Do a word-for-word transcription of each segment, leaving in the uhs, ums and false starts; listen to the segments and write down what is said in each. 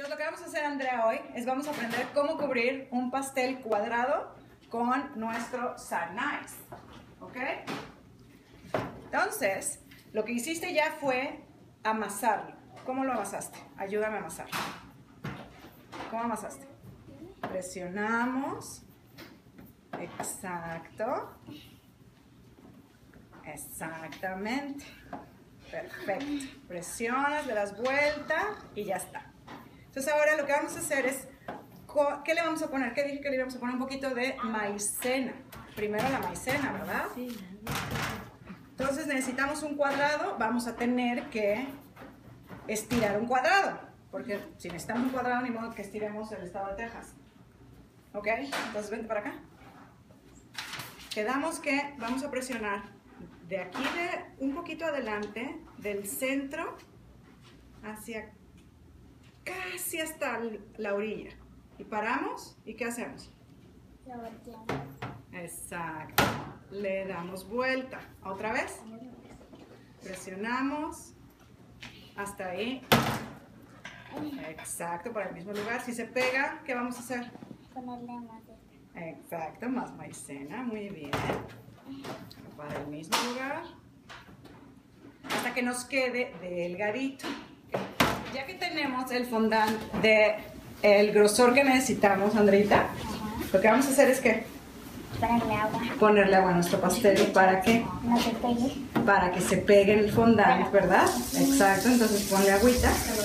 Entonces lo que vamos a hacer, Andrea, hoy es vamos a aprender cómo cubrir un pastel cuadrado con nuestro San Nice, ¿ok? Entonces, lo que hiciste ya fue amasarlo. ¿Cómo lo amasaste? Ayúdame a amasarlo. ¿Cómo amasaste? Presionamos. Exacto. Exactamente. Perfecto. Presionas, le das vuelta y ya está. Entonces ahora lo que vamos a hacer es, ¿qué le vamos a poner? ¿Qué dije que le íbamos a poner? Un poquito de maicena. Primero la maicena, ¿verdad? Sí. Entonces necesitamos un cuadrado, vamos a tener que estirar un cuadrado. Porque si necesitamos un cuadrado, ni modo que estiremos el estado de Texas. ¿Ok? Entonces vente para acá. Quedamos que vamos a presionar de aquí de un poquito adelante, del centro hacia casi hasta la orilla. Y paramos, ¿y qué hacemos? Lo volteamos. Exacto. Le damos vuelta. ¿Otra vez? Presionamos hasta ahí. Exacto, para el mismo lugar. Si se pega, ¿qué vamos a hacer? Ponerle más. Exacto, más maicena. Muy bien. Para el mismo lugar. Hasta que nos quede delgadito. Ya que tenemos el fondant de el grosor que necesitamos, Andreita, uh-huh. Lo que vamos a hacer es que ponerle agua. Ponerle agua a nuestro pastel. ¿Para qué? No se pegue. Para que se pegue el fondant, ¿verdad? Exacto, entonces ponle agüita.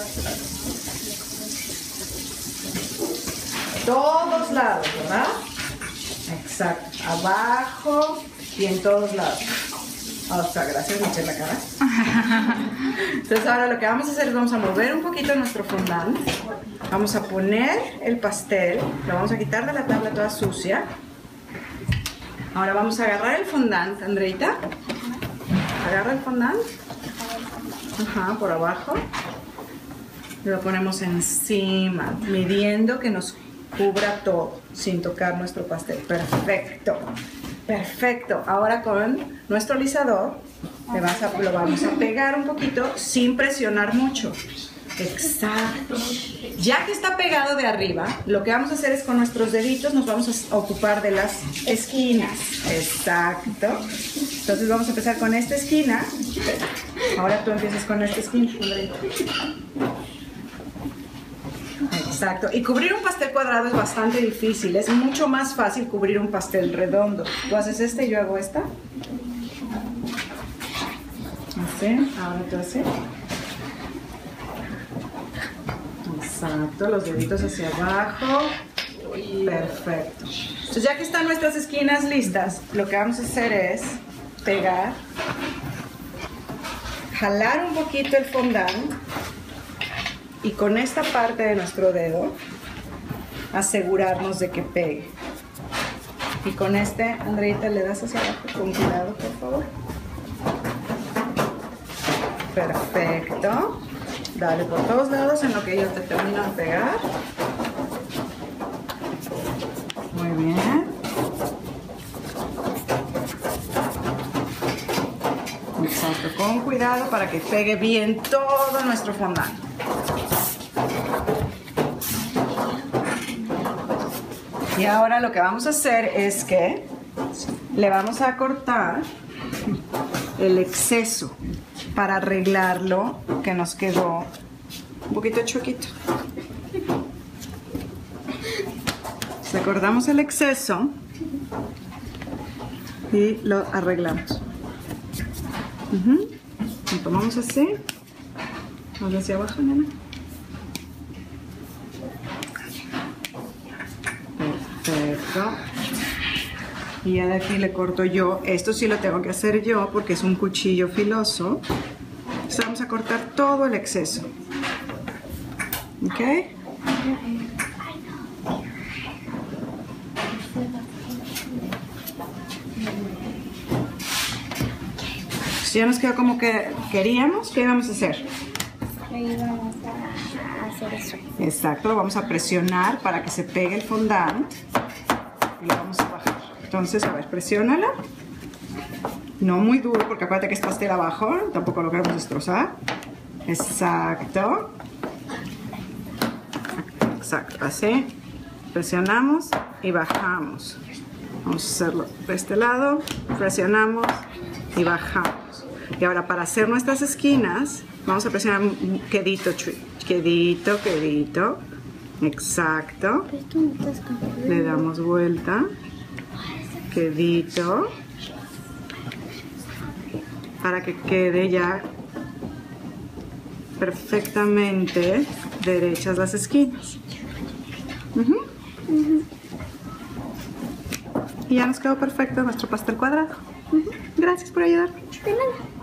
Todos lados, ¿verdad? Exacto. Abajo y en todos lados. O sea, gracias, me eché la cara. Entonces ahora lo que vamos a hacer es vamos a mover un poquito nuestro fondant. Vamos a poner el pastel, lo vamos a quitar de la tabla toda sucia. Ahora vamos a agarrar el fondant, Andreita. Agarra el fondant. Ajá, por abajo. Y lo ponemos encima, midiendo que nos cubra todo, sin tocar nuestro pastel. Perfecto. Perfecto. Ahora con nuestro alisador le vas a, lo vamos a pegar un poquito sin presionar mucho. Exacto. Ya que está pegado de arriba, lo que vamos a hacer es con nuestros deditos nos vamos a ocupar de las esquinas. Exacto. Entonces vamos a empezar con esta esquina. Ahora tú empiezas con esta esquina. Exacto. Y cubrir un pastel cuadrado es bastante difícil. Es mucho más fácil cubrir un pastel redondo. Tú haces este y yo hago esta. Así. Ahora tú así. Exacto. Los deditos hacia abajo. Perfecto. Entonces ya que están nuestras esquinas listas, lo que vamos a hacer es pegar, jalar un poquito el fondant. Y con esta parte de nuestro dedo, asegurarnos de que pegue. Y con este, Andreita, le das hacia abajo con cuidado, por favor. Perfecto. Dale por todos lados en lo que yo te termino de pegar. Muy bien. Exacto, con cuidado para que pegue bien todo nuestro fondant. Y ahora lo que vamos a hacer es que le vamos a cortar el exceso para arreglarlo que nos quedó un poquito chuequito. Le cortamos el exceso y lo arreglamos. Uh-huh. Lo tomamos así. Vamos hacia abajo, nena. Perfecto. Y ya de aquí le corto yo. Esto sí lo tengo que hacer yo porque es un cuchillo filoso. Entonces vamos a cortar todo el exceso. ¿Ok? Si ya nos quedó como que queríamos, ¿qué vamos a hacer? Ahí vamos a hacer eso. Exacto, lo vamos a presionar para que se pegue el fondant y lo vamos a bajar. Entonces, a ver, presiónala. No muy duro, porque acuérdate que es pastel abajo, tampoco lo queremos destrozar. Exacto. exacto, así. Presionamos y bajamos. Vamos a hacerlo de este lado, presionamos y bajamos. Y ahora para hacer nuestras esquinas, vamos a presionar quedito, quedito, quedito. Exacto. Le damos vuelta. Quedito. Para que quede ya perfectamente derechas las esquinas. Uh-huh. Uh-huh. Y ya nos quedó perfecto nuestro pastel cuadrado. Uh-huh. Gracias por ayudarme. De nada.